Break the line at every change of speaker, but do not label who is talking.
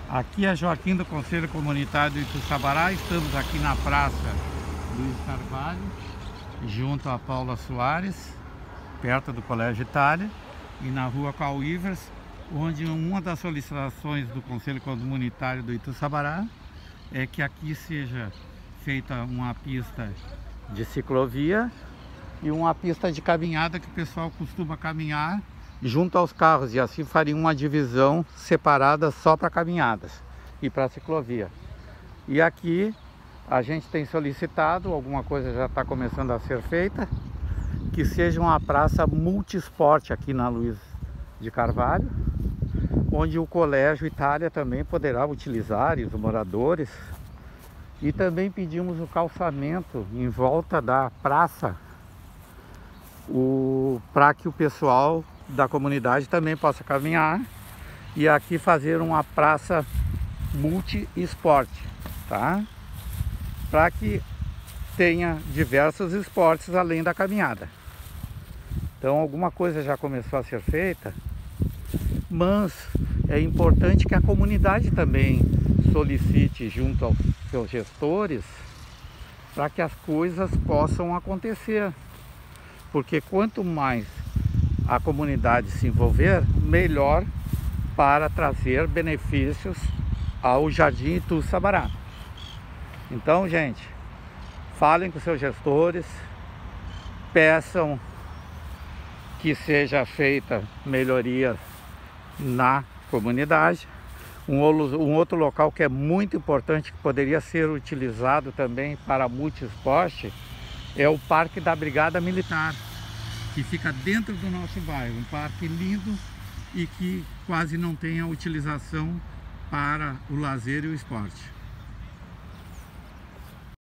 Aqui é Joaquim do Conselho Comunitário do Ituçabará. Estamos aqui na Praça Luiz Carvalho, junto a Paula Soares, perto do Colégio Itália, e na Rua Carl Ivers, onde uma das solicitações do Conselho Comunitário do Ituçabará é que aqui seja feita uma pista de ciclovia e uma pista de caminhada que o pessoal costuma caminhar junto aos carros, e assim faria uma divisão separada só para caminhadas e para ciclovia. E aqui a gente tem solicitado, alguma coisa já está começando a ser feita, que seja uma praça multiesporte aqui na Luiz de Carvalho, onde o Colégio Itália também poderá utilizar, e os moradores. E também pedimos o calçamento em volta da praça, para que o pessoal da comunidade também possa caminhar, e aqui fazer uma praça multi-esporte, tá? Para que tenha diversos esportes além da caminhada. Então alguma coisa já começou a ser feita, mas é importante que a comunidade também solicite junto aos seus gestores para que as coisas possam acontecer, porque quanto mais a comunidade se envolver, melhor para trazer benefícios ao Jardim Ituçabará. Então, gente, falem com seus gestores, peçam que seja feita melhorias na comunidade. Um outro local que é muito importante, que poderia ser utilizado também para multiesporte, é o Parque da Brigada Militar, que fica dentro do nosso bairro. Um parque lindo e que quase não tem a utilização para o lazer e o esporte.